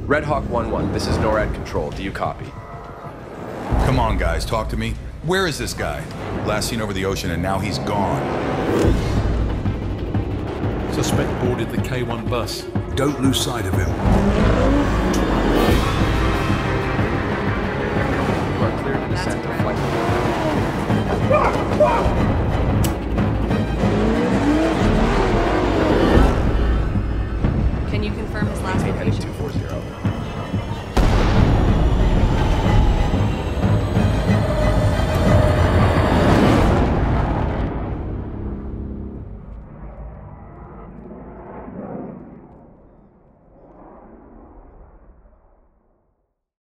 Red Hawk 1-1, this is NORAD Control. Do you copy? Come on, guys, talk to me. Where is this guy? Last seen over the ocean and now he's gone. Suspect boarded the K1 bus. Don't lose sight of him. You are clear to descend to flight.